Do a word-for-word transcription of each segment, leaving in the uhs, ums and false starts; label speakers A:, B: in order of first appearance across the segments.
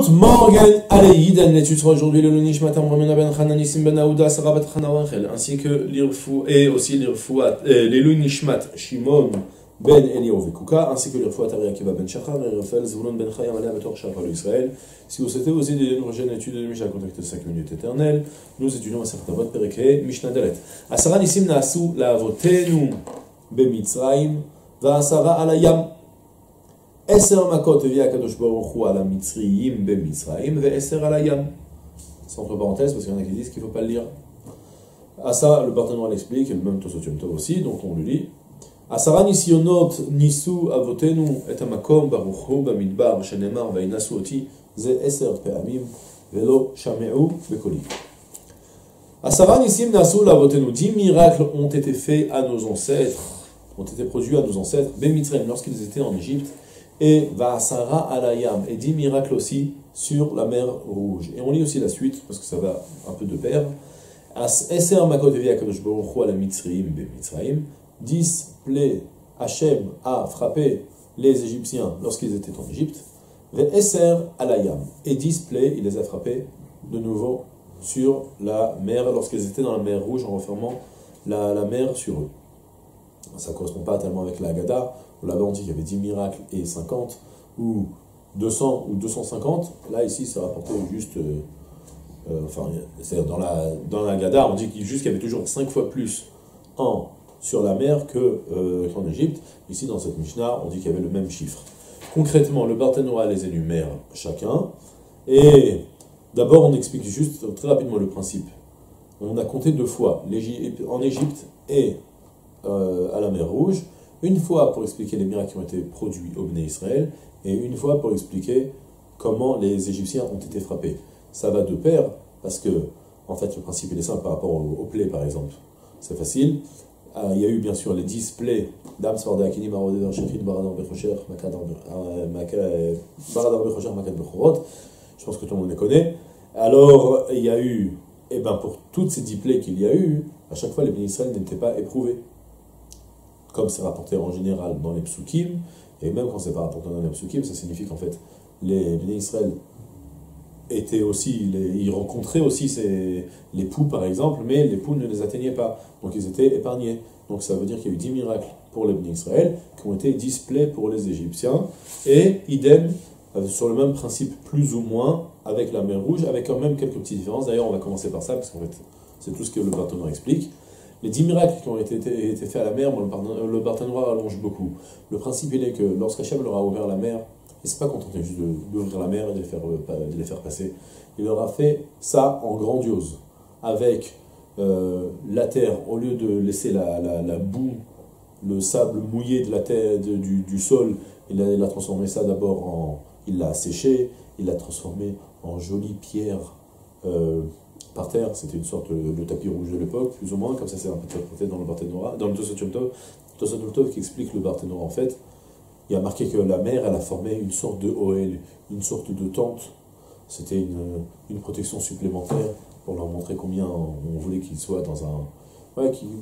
A: Good morning, allez, Yiden, l'étude sera aujourd'hui le Nishmat Amramena ben Hananissim ben Aouda, Sarah bat Chana Rachel, ainsi que l'Irfou, et aussi l'Irfouat, l'Elu Nishmat, Shimon ben Eliyahu Vekuka, ainsi que l'Irfouat Ari Akiva ben Shachar, et Raphaël Zvulun ben Chayam Alea Betor Shachar Israël. Si vous souhaitez aussi des prochaines études de Mishnah, contactez cinq minutes éternelles, nous étudions à certains votes Pereke, Mishnah Dalet. Asara Nissim Naasu la Avotenu Bemitzraim, Va Asara Alayam. Eser makot via Kadosh Baruch Hu ala Mitzriyim be Mitzrayim ve Eser ala Yam. C'est entre parenthèses parce qu'il y en a qui disent qu'il ne faut pas le lire. À ça, le partenaire l'explique, et le même Tosot Yom Tov aussi, donc on le lit. Asara nisyonot nisu avotenu et amakom Baruch Hu bamidbar shenemar veinasu oti ze Eser pe'amim velo shame'u bekoli. Asara nisim nasu lavotenu. Dix miracles ont été faits à nos ancêtres, ont été produits à nos ancêtres, be Mitzrayim, lorsqu'ils étaient en Égypte. Et Va'asara alayam, et dix miracles aussi sur la mer Rouge. Et on lit aussi la suite, parce que ça va un peu de pair. As eser makot via Kadosh Baruch Hu ala Mitzrayim be Mitzrayim. Dix plaies Hachem a frappé les Égyptiens lorsqu'ils étaient en Égypte. Ve eser alayam, et dix plaies, il les a frappés de nouveau sur la mer lorsqu'ils étaient dans la mer Rouge en refermant la, la mer sur eux. Ça ne correspond pas tellement avec la Haggadah. Là-bas, on dit qu'il y avait dix miracles et cinquante, ou deux cents, ou deux cent cinquante. Là, ici, c'est rapporté juste... Euh, euh, enfin, c'est-à-dire dans la, dans la Haggadah, on dit qu'il, juste qu'il y avait toujours cinq fois plus en sur la mer que, euh, qu'en Égypte. Ici, dans cette Mishnah, on dit qu'il y avait le même chiffre. Concrètement, le Barthénora les énumère chacun. Et d'abord, on explique juste très rapidement le principe. On a compté deux fois, en Égypte et euh, à la mer Rouge. Une fois pour expliquer les miracles qui ont été produits au Bnei Israël, et une fois pour expliquer comment les Égyptiens ont été frappés. Ça va de pair, parce que, en fait, le principe il est simple par rapport aux, aux plaies, par exemple. C'est facile. Euh, il y a eu, bien sûr, les dix plaies d'Am Svarda Akini, Marodé, Shefin, Baradar, Bechocher, Baradar, Bechocher, Makad, Bechorot. Je pense que tout le monde les connaît. Alors, il y a eu, et ben pour toutes ces dix plaies qu'il y a eu, à chaque fois, les Bnei Israël n'étaient pas éprouvés. Comme c'est rapporté en général dans les psukim, et même quand c'est pas rapporté dans les psukim, ça signifie qu'en fait, les Bnei Israël étaient aussi, les, ils rencontraient aussi ces, les poux par exemple, mais les poux ne les atteignaient pas, donc ils étaient épargnés. Donc ça veut dire qu'il y a eu dix miracles pour les Bnei Israël, qui ont été dix plaies pour les Égyptiens, et idem, sur le même principe plus ou moins, avec la mer Rouge, avec quand même quelques petites différences. D'ailleurs, on va commencer par ça, parce qu'en fait, c'est tout ce que le partenaire explique. Les dix miracles qui ont été, été, été faits à la mer, le Barthénora allonge beaucoup. Le principe, il est que lorsqu'Hachem leur a ouvert la mer, il ne s'est pas contenté juste d'ouvrir la mer et de les, faire, de les faire passer. Il leur a fait ça en grandiose, avec euh, la terre, au lieu de laisser la, la, la boue, le sable mouillé de la terre, de, du, du sol, il a, il a transformé ça d'abord en... Il l'a asséché, il l'a transformé en jolie pierre euh, par terre. C'était une sorte de tapis rouge de l'époque, plus ou moins, comme ça c'est interprété dans le Barthénora, dans le Tosot Yom Tov, Tosot Yom Tov qui explique le Barthénora en fait. Il y a marqué que la mer, elle a formé une sorte de Ohel, une sorte de tente. C'était une, une protection supplémentaire pour leur montrer combien on voulait qu'ils soient dans un... Ouais, qui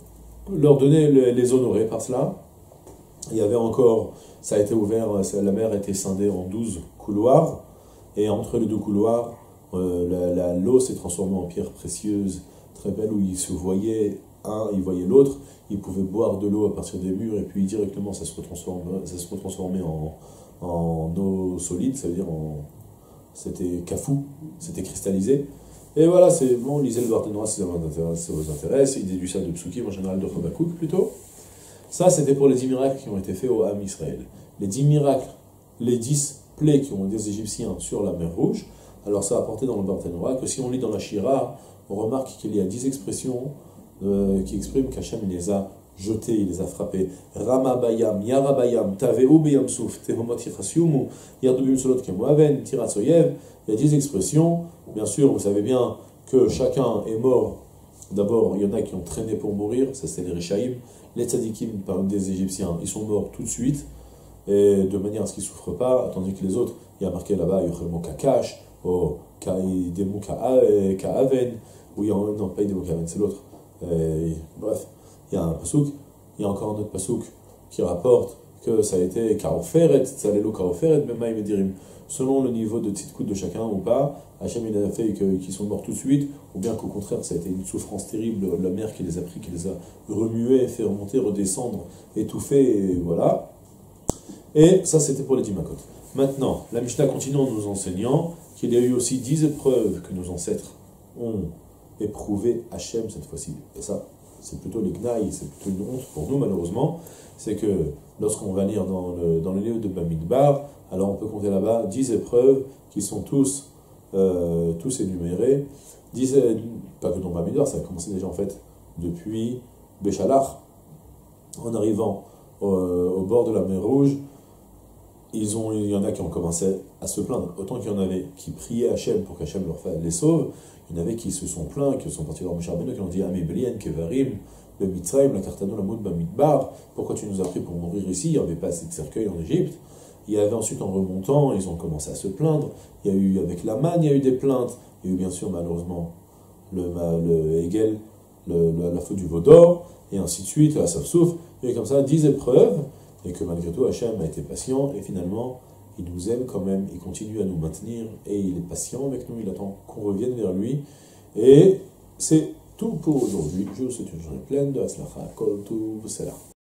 A: leur donnait les, les honorer par cela. Il y avait encore... Ça a été ouvert, la mer a été scindée en douze couloirs, et entre les deux couloirs, euh, la, la, l'eau s'est transformée en pierre précieuse, très belle, où ils se voyaient un, ils voyaient l'autre, ils pouvaient boire de l'eau à partir des murs, et puis directement ça se retransformait, ça se retransformait en, en eau solide, ça veut dire en... C'était kafou, c'était cristallisé. Et voilà, c'est bon, lisez le Barthénora si ça vous intéresse, il déduit ça de Psukim, en général de Habakkuk plutôt. Ça, c'était pour les dix miracles qui ont été faits au Ham Israël. Les dix miracles, les dix plaies qui ont été des Égyptiens sur la mer Rouge, alors ça a apporté dans le Barthénora que si on lit dans la Shira, on remarque qu'il y a dix expressions euh, qui expriment qu'Hachem les a jetés, il les a frappés. Rama bayam, yara bayam, taveu beyam souf, tehomot yichasyumu, yardubim solot kemoaven, tiratsoyev. Il y a dix expressions. Bien sûr, vous savez bien que chacun est mort. D'abord, il y en a qui ont traîné pour mourir, ça c'est les Rishaïm. Les tzadikim, par exemple des Égyptiens, ils sont morts tout de suite, et de manière à ce qu'ils ne souffrent pas, tandis que les autres, il y a marqué là-bas, Yochemo Kakash, ou Kaidemu Kaaven, ou il y a non, pas Idemu Kaaven, c'est l'autre. Et, bref, il y a un pasouk, il y a encore un autre pasouk qui rapporte que ça a été Kaoferet, Tzalelu Kaoferet, Bemaim Edirim, selon le niveau de tzidkout de chacun ou pas. Hachem il a fait qu'ils sont morts tout de suite, ou bien qu'au contraire ça a été une souffrance terrible, la mer qui les a pris, qui les a remués, fait remonter, redescendre, étouffer, et voilà. Et ça c'était pour les dix makot. Maintenant, la Mishnah continue en nous enseignant qu'il y a eu aussi dix épreuves que nos ancêtres ont éprouvées Hachem cette fois-ci. Et ça, c'est plutôt les gnailles, c'est plutôt une honte pour nous malheureusement. C'est que lorsqu'on va lire dans le, dans le livre de Bamidbar, alors on peut compter là-bas dix épreuves qui sont tous, euh, tous énumérées. dix, pas que dans Bamidbar, ça a commencé déjà en fait depuis Béchalach, en arrivant au, au bord de la mer Rouge. Ils ont, il y en a qui ont commencé à se plaindre. Autant qu'il y en avait qui priaient Hachem pour qu'Hachem leur les sauve, il y en avait qui se sont plaints, qui sont partis voir Moshe Rabbeinu, qui ont dit Ami Belien, Kevarim, le Mitzrayim, la Kartano, la Moud, Bamidbar, pourquoi tu nous as pris pour mourir ici? Il n'y avait pas assez de cercueils en Égypte. Il y avait ensuite, en remontant, ils ont commencé à se plaindre. Il y a eu, avec la manne, il y a eu des plaintes. Il y a eu bien sûr, malheureusement, le, le Hegel, le, le, la faute du veau d'or, et ainsi de suite, la Safsouf. Il y a eu comme ça dix épreuves. Et que malgré tout, Hachem a été patient, et finalement, il nous aime quand même, il continue à nous maintenir, et il est patient avec nous, il attend qu'on revienne vers lui. Et c'est tout pour aujourd'hui. Je vous souhaite une journée pleine de Hatzlacha, Kol Tuv, Selah.